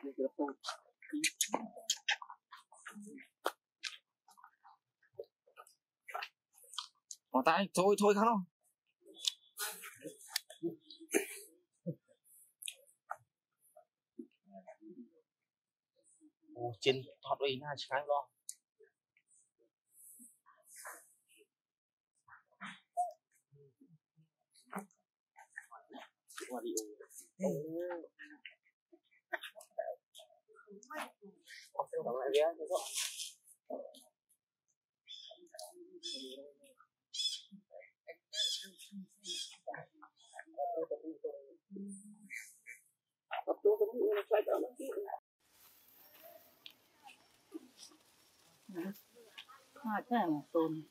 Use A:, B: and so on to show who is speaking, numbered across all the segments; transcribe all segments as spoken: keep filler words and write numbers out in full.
A: Bỏ tay thôi thôi không đâu. Ồ, trên thọt đi na trái lo. Qua đi Đóng lại ghé cho rõ. Tập trung cái mũi nó xoay trở nó kia.
B: Hai cái này một tuần.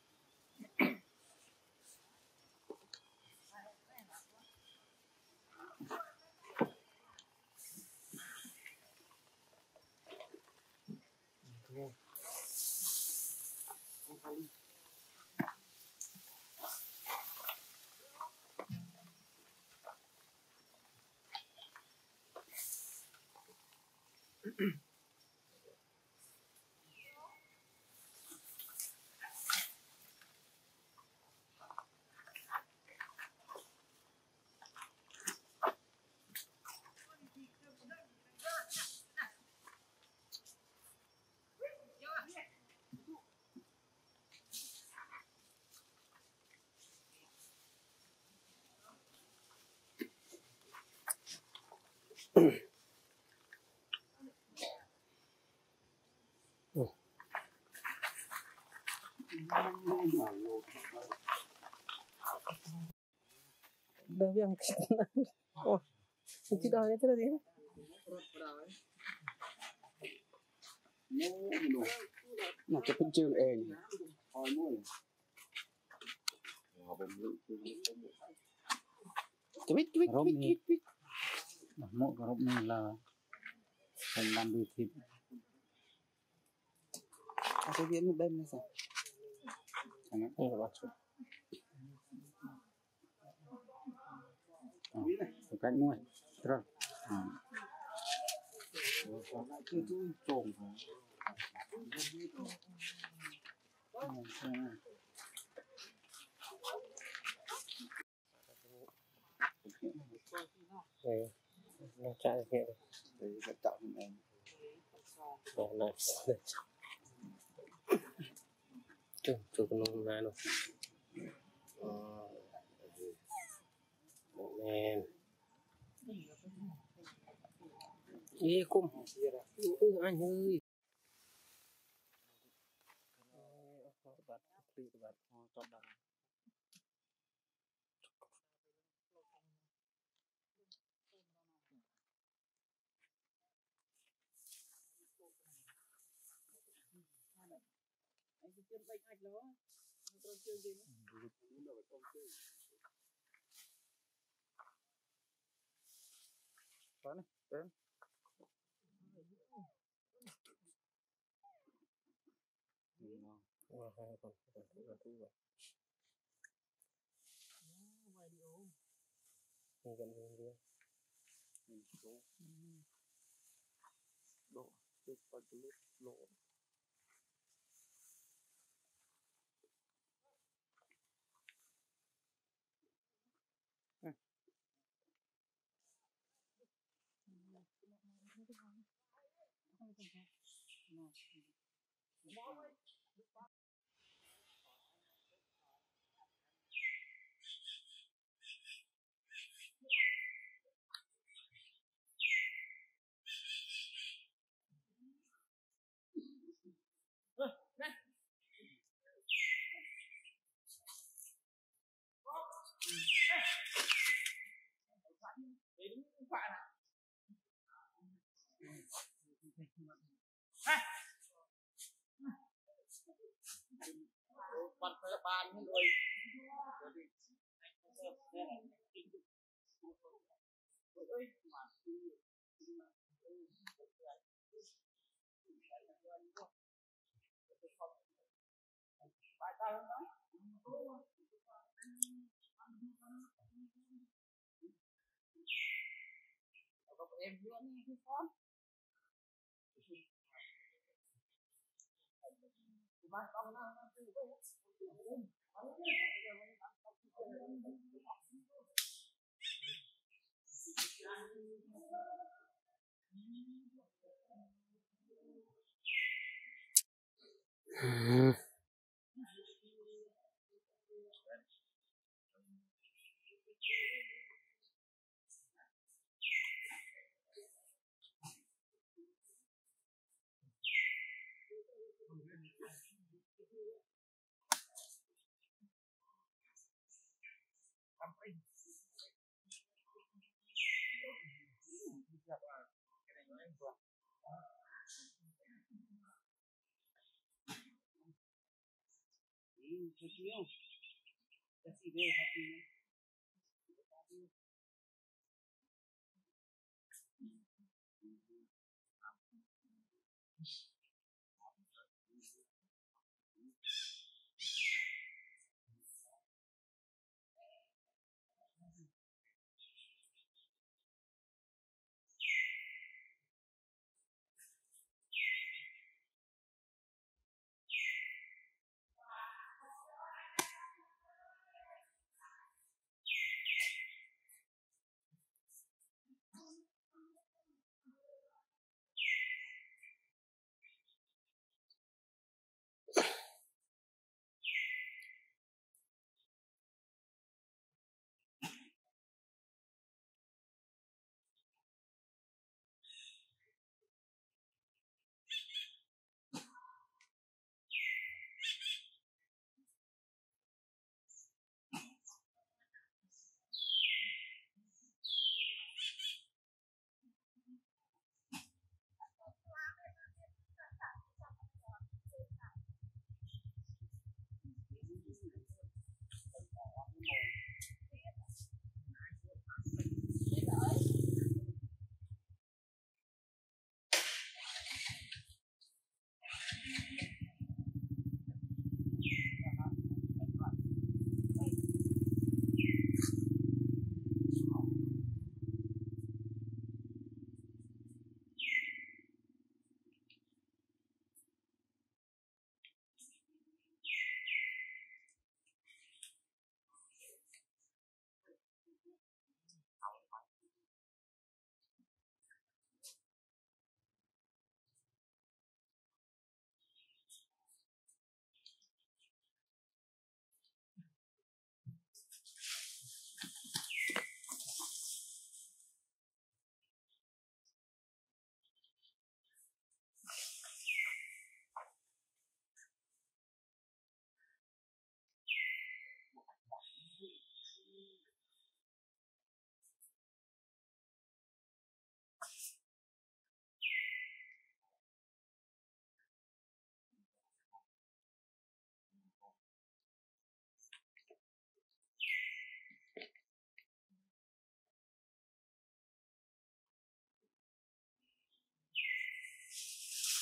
C: Đâu biết ăn ồ chị đòi thế là gì
A: nó cái phân trường ền cái biết cái biết cái biết biết
D: mỗi cái rộng này là thành làm được thịt
A: cái viên một bên này sao
D: thằng ấy là bắt chuột một cách nuôi rồi
A: cái túi trộn
C: đây nó chạy hiện
A: đấy là tạo hình ảnh
C: đó là chú chú con nó ra rồi men đi cùng ừ, anh ơi
D: có này đến
C: wow hai con con là thú vậy mình gần hơn đi
A: mình số độ từ phần lít lỗ bắt phải bàn những người em Hmm.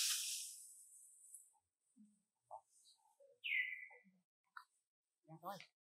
B: Dạ thôi.